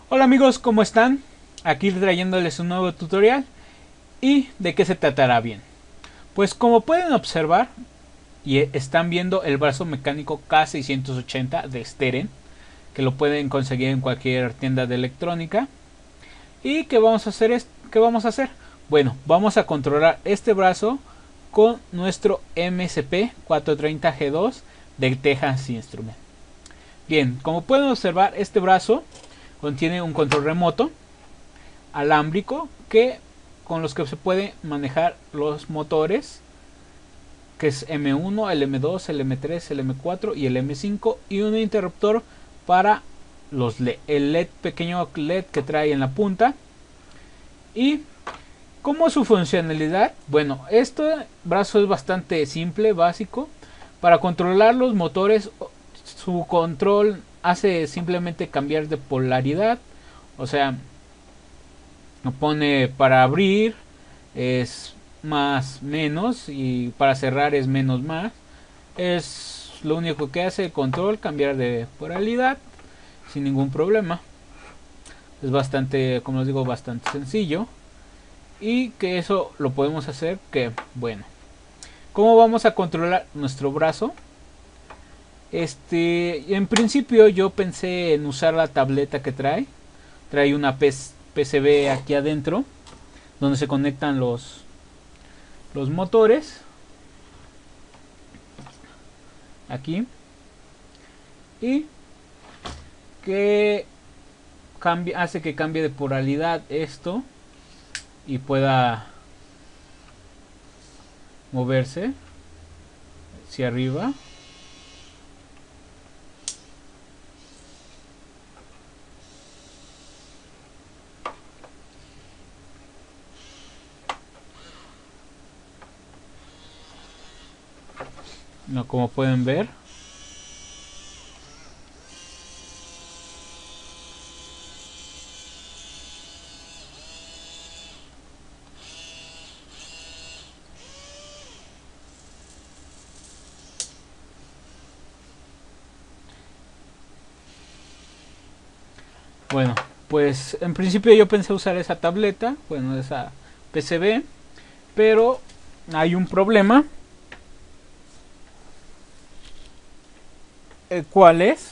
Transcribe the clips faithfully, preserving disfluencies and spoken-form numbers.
Hola amigos, ¿cómo están? Aquí trayéndoles un nuevo tutorial. ¿Y de qué se tratará bien? Pues como pueden observar y están viendo el brazo mecánico K seiscientos ochenta de Steren, que lo pueden conseguir en cualquier tienda de electrónica. ¿Y qué vamos a hacer? Es, ¿Qué vamos a hacer? Bueno, vamos a controlar este brazo con nuestro M S P cuatrocientos treinta G dos de Texas Instruments. Bien, como pueden observar, este brazo contiene un control remoto alámbrico que con los que se puede manejar los motores, que es M uno, el M dos, el M tres, el M cuatro y el M cinco, y un interruptor para los L E D, el L E D pequeño L E D que trae en la punta. Y como su funcionalidad, bueno, este brazo es bastante simple, básico. Para controlar los motores, su control hace simplemente cambiar de polaridad, o sea, pone para abrir es más menos y para cerrar es menos más. Es lo único que hace el control, cambiar de polaridad sin ningún problema. Es bastante, como les digo, bastante sencillo. Y que eso lo podemos hacer que, bueno, ¿cómo vamos a controlar nuestro brazo? Este, en principio yo pensé en usar la tableta que trae. Trae una P C B aquí adentro, donde se conectan los, los motores. Aquí. Y que cambie, hace que cambie de polaridad esto y pueda moverse hacia arriba. No, como pueden ver. Bueno, pues en principio yo pensé usar esa tableta, bueno, esa P C B, pero hay un problema. ¿El cuál es?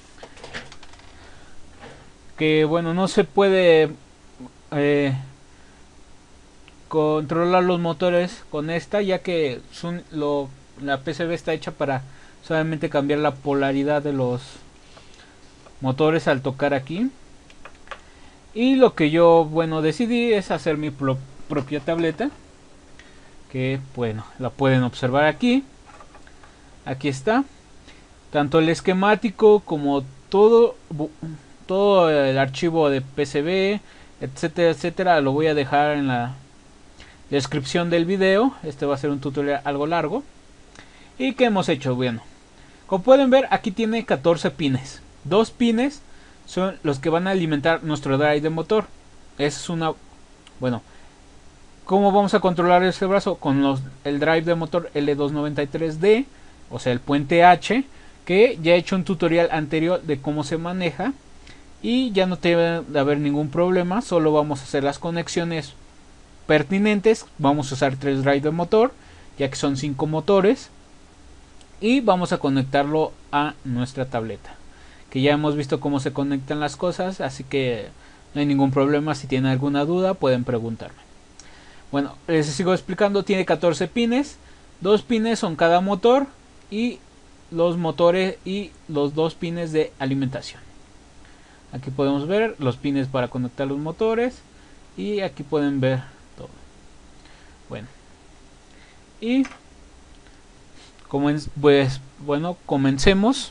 Que bueno, no se puede eh, controlar los motores con esta, ya que son, lo, la P C B está hecha para solamente cambiar la polaridad de los motores al tocar aquí. Y lo que yo, bueno, decidí es hacer mi pro propia tableta, que bueno, la pueden observar aquí. Aquí está, tanto el esquemático como todo todo el archivo de P C B, etcétera, etcétera, lo voy a dejar en la descripción del video. Este va a ser un tutorial algo largo. ¿Y qué hemos hecho? Bueno, como pueden ver, aquí tiene catorce pines. Dos pines son los que van a alimentar nuestro drive de motor. Es una... Bueno, ¿cómo vamos a controlar este brazo? Con los, el drive de motor L doscientos noventa y tres D, o sea el puente H, que ya he hecho un tutorial anterior de cómo se maneja. Y ya no debe de haber ningún problema. Solo vamos a hacer las conexiones pertinentes. Vamos a usar tres drives de motor, ya que son cinco motores. Y vamos a conectarlo a nuestra tableta, que ya hemos visto cómo se conectan las cosas, así que no hay ningún problema. Si tienen alguna duda pueden preguntarme. Bueno, les sigo explicando. Tiene catorce pines, dos pines son cada motor, y los motores y los dos pines de alimentación. Aquí podemos ver los pines para conectar los motores, y aquí pueden ver todo. Bueno, y como pues bueno, comencemos.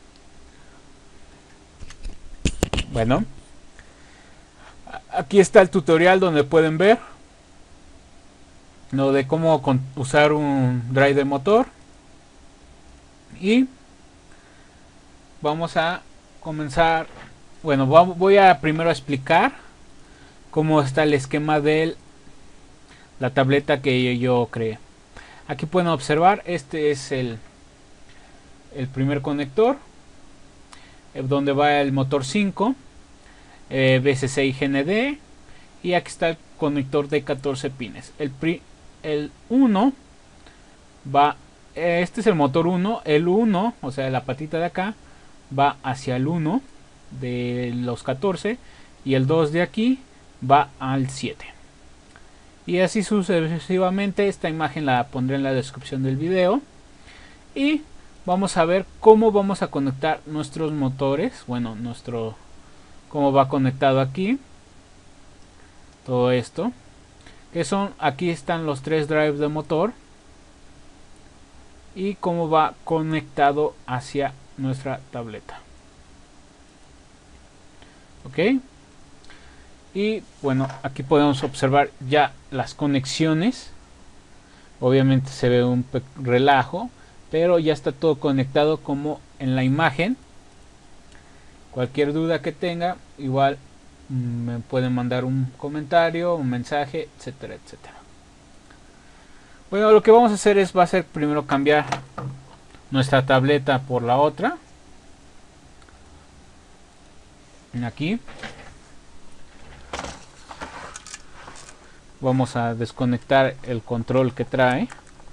Bueno, aquí está el tutorial donde pueden ver lo de cómo usar un drive de motor. Y vamos a comenzar. Bueno, voy a primero explicar cómo está el esquema de la tableta que yo creé. Aquí pueden observar, este es el, el primer conector, donde va el motor cinco. eh, B C C y G N D, y aquí está el conector de catorce pines. El, pri el uno va, este es el motor uno, el uno, o sea la patita de acá, va hacia el uno de los catorce, y el dos de aquí va al siete. Y así sucesivamente. Esta imagen la pondré en la descripción del video. Y vamos a ver cómo vamos a conectar nuestros motores. Bueno, nuestro cómo va conectado aquí. Todo esto. Que son, aquí están los tres drives de motor. Y cómo va conectado hacia nuestra tableta. Ok. Y bueno, aquí podemos observar ya las conexiones. Obviamente se ve un relajo, pero ya está todo conectado como en la imagen. Cualquier duda que tenga, igual me pueden mandar un comentario, un mensaje, etcétera, etcétera. Bueno, lo que vamos a hacer es va a ser primero cambiar nuestra tableta por la otra. Aquí vamos a desconectar el control que trae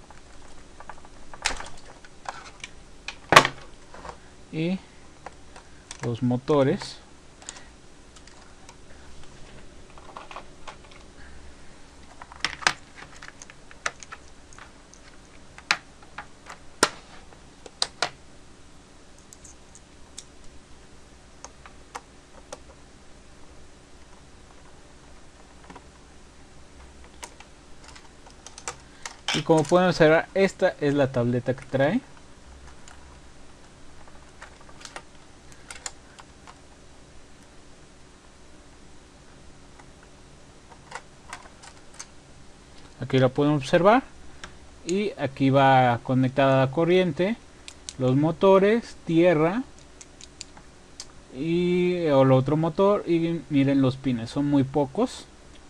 y los motores. Y como pueden observar, esta es la tableta que trae. Aquí la pueden observar. Y aquí va conectada la corriente, los motores, tierra y el otro motor. Y miren los pines, son muy pocos.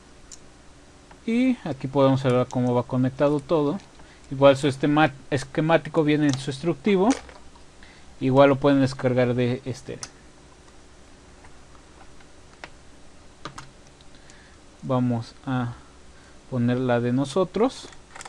Y aquí podemos ver cómo va conectado todo. Igual su esquemático viene en su instructivo. Igual lo pueden descargar de este. Vamos a poner la de nosotros.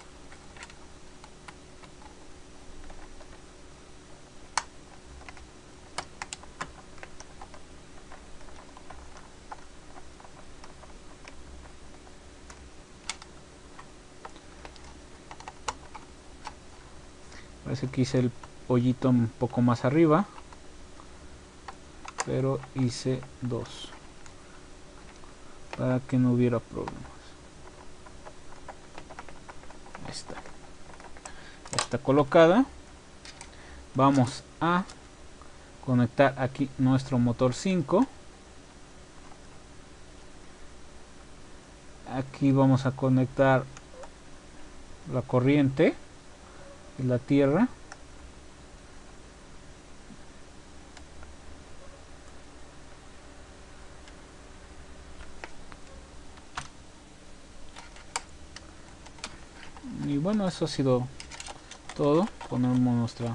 Parece que hice el hoyito un poco más arriba, pero hice dos para que no hubiera problemas. Ahí está. Ya está colocada. Vamos a conectar aquí nuestro motor cinco. Aquí vamos a conectar la corriente y la tierra. Y bueno, eso ha sido todo. Ponemos nuestra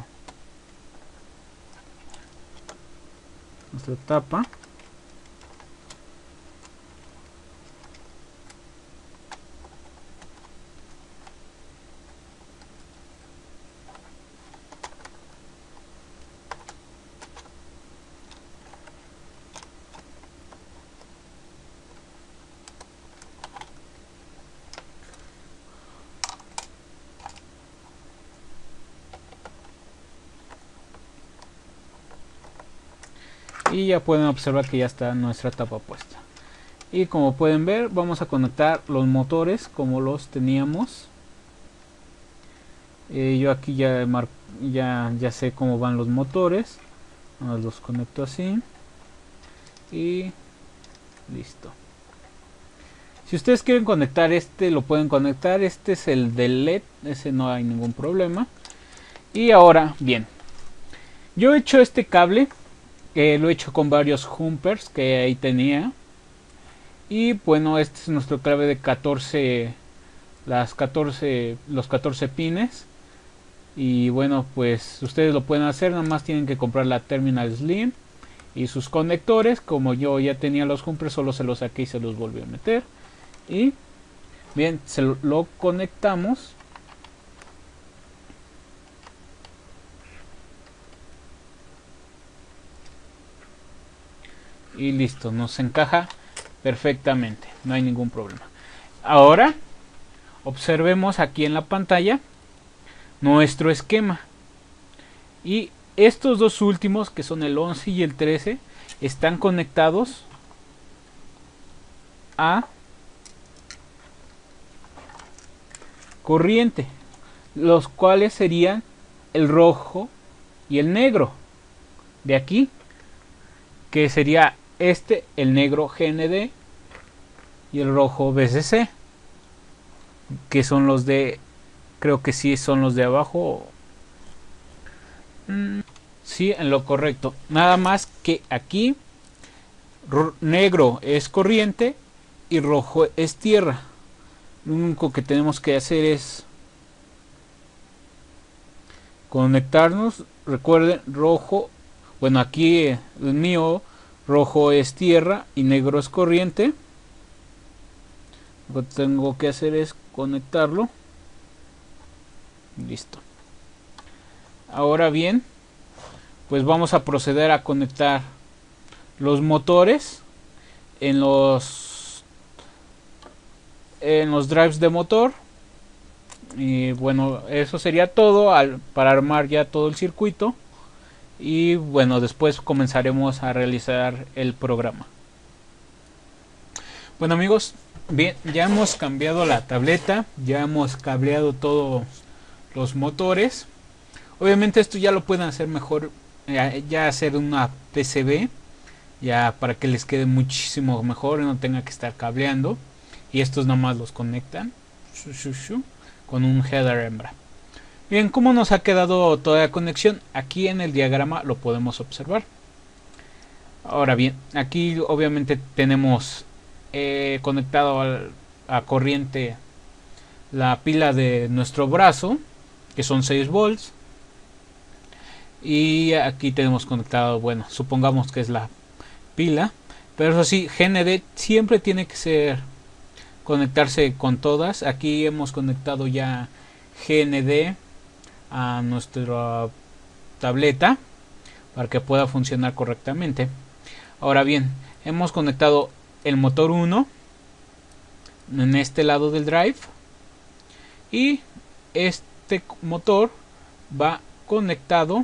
nuestra tapa. Y ya pueden observar que ya está nuestra tapa puesta. Y como pueden ver, vamos a conectar los motores como los teníamos. Eh, yo aquí ya, ya, ya sé cómo van los motores. Ahora los conecto así. Y listo. Si ustedes quieren conectar este, lo pueden conectar. Este es el del L E D. Ese no hay ningún problema. Y ahora, bien. Yo he hecho este cable. Eh, lo he hecho con varios jumpers que ahí tenía. Y bueno, este es nuestro cable de catorce, las catorce, los catorce pines. Y bueno, pues ustedes lo pueden hacer, nada más tienen que comprar la Terminal Slim y sus conectores. Como yo ya tenía los jumpers, solo se los saqué y se los volví a meter. Y bien, se lo, lo conectamos. Y listo, nos encaja perfectamente, no hay ningún problema. Ahora observemos aquí en la pantalla nuestro esquema. Y estos dos últimos, que son el once y el trece, están conectados a corriente, los cuales serían el rojo y el negro. De aquí, que sería este, el negro G N D y el rojo V C C, que son los de, creo que sí son los de abajo. Mm, sí, en lo correcto. Nada más que aquí negro es corriente y rojo es tierra. Lo único que tenemos que hacer es conectarnos. Recuerden, rojo, bueno, aquí el mío, rojo es tierra y negro es corriente. Lo que tengo que hacer es conectarlo. Listo. Ahora bien, pues vamos a proceder a conectar los motores en los en los drives de motor. Y bueno, eso sería todo al, para armar ya todo el circuito. Y bueno, después comenzaremos a realizar el programa. Bueno amigos, bien, ya hemos cambiado la tableta, ya hemos cableado todos los motores. Obviamente esto ya lo pueden hacer mejor, ya, ya hacer una P C B, ya para que les quede muchísimo mejor y no tenga que estar cableando. Y estos nomás los conectan shu, shu, shu, con un header hembra. Bien, ¿cómo nos ha quedado toda la conexión? Aquí en el diagrama lo podemos observar. Ahora bien, aquí obviamente tenemos eh, conectado al, a corriente la pila de nuestro brazo, que son seis volts. Y aquí tenemos conectado, bueno, supongamos que es la pila. Pero eso sí, G N D siempre tiene que ser conectarse con todas. Aquí hemos conectado ya G N D a nuestra tableta para que pueda funcionar correctamente. Ahora bien, hemos conectado el motor uno en este lado del drive y este motor va conectado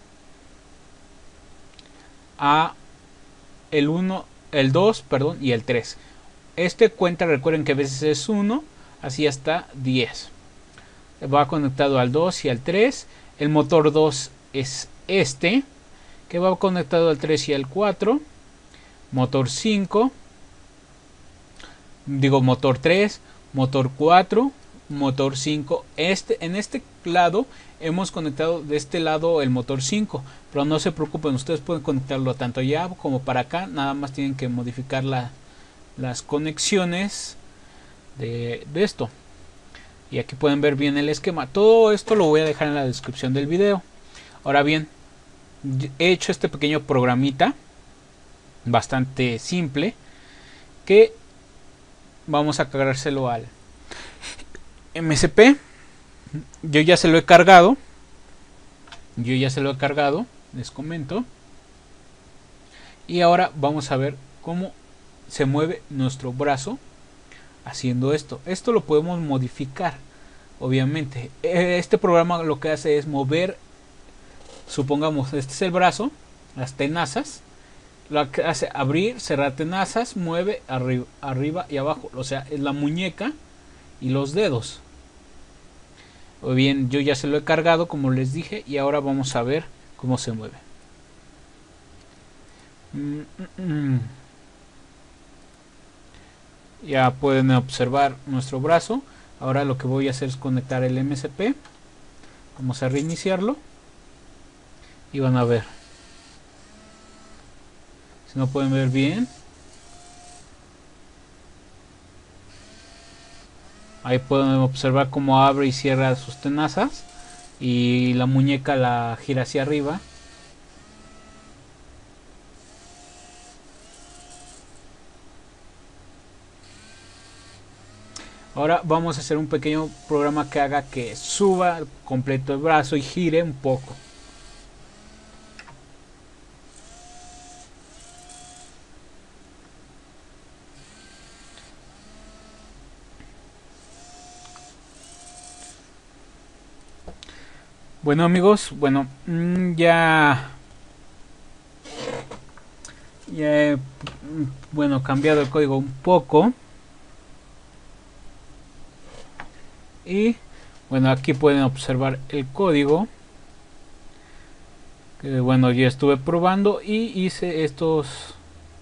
a el uno, el dos, perdón, y el tres. Este cuenta, recuerden que a veces es uno, así hasta diez. Va conectado al dos y al tres. El motor dos es este, que va conectado al tres y al cuatro. Motor cinco, digo motor tres, motor cuatro, motor cinco. Este, en este lado hemos conectado de este lado el motor cinco, pero no se preocupen, ustedes pueden conectarlo tanto allá como para acá. Nada más tienen que modificar la, las conexiones de, de esto. Y aquí pueden ver bien el esquema. Todo esto lo voy a dejar en la descripción del video. Ahora bien, he hecho este pequeño programita bastante simple, que vamos a cargárselo al M S P. Yo ya se lo he cargado. Yo ya se lo he cargado, les comento. Y ahora vamos a ver cómo se mueve nuestro brazo haciendo esto. Esto lo podemos modificar, obviamente. Este programa lo que hace es mover, supongamos, este es el brazo, las tenazas. Lo que hace abrir, cerrar tenazas, mueve arriba, arriba y abajo. O sea, es la muñeca y los dedos. O bien, yo ya se lo he cargado, como les dije, y ahora vamos a ver cómo se mueve. Mm, mm, mm. Ya pueden observar nuestro brazo. Ahora lo que voy a hacer es conectar el M S P. Vamos a reiniciarlo y van a ver. Si no pueden ver bien, ahí pueden observar cómo abre y cierra sus tenazas y la muñeca la gira hacia arriba. Ahora vamos a hacer un pequeño programa que haga que suba completo el brazo y gire un poco. Bueno amigos, bueno, ya, ya he, bueno, cambiado el código un poco. Y bueno, aquí pueden observar el código. Que bueno, yo estuve probando y hice estos.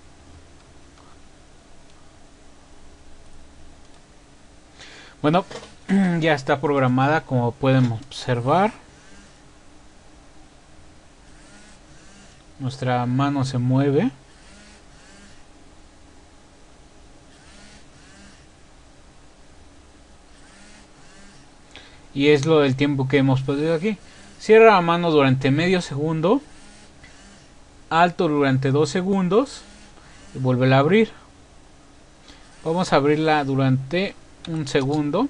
Bueno, ya está programada, como pueden observar. Nuestra mano se mueve. Y es lo del tiempo que hemos podido aquí. Cierra la mano durante medio segundo. Alto durante dos segundos. Y vuelve a abrir. Vamos a abrirla durante un segundo.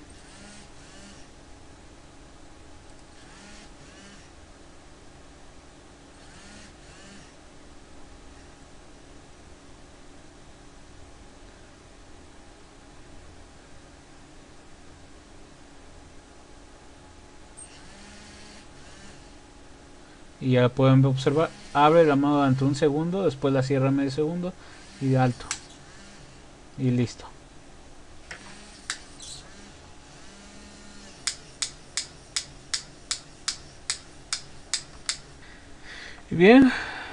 Y ya pueden observar, abre la mano durante un segundo, después la cierra medio segundo y de alto. Y listo. Y bien,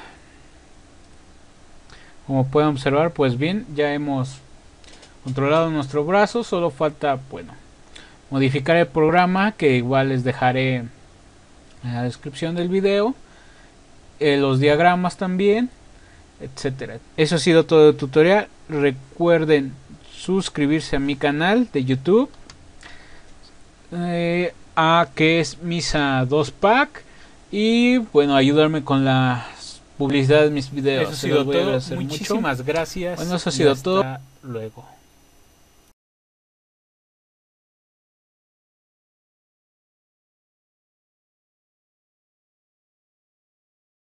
como pueden observar, pues bien, ya hemos controlado nuestro brazo. Solo falta, bueno, modificar el programa, que igual les dejaré en la descripción del video, eh, los diagramas también, etcétera. Eso ha sido todo el tutorial. Recuerden suscribirse a mi canal de YouTube, eh, a que es Misa dos Pack, y bueno, ayudarme con las publicidades de mis videos. Eso ha sido todo. Muchísimas gracias. Bueno, eso ha sido todo. Luego.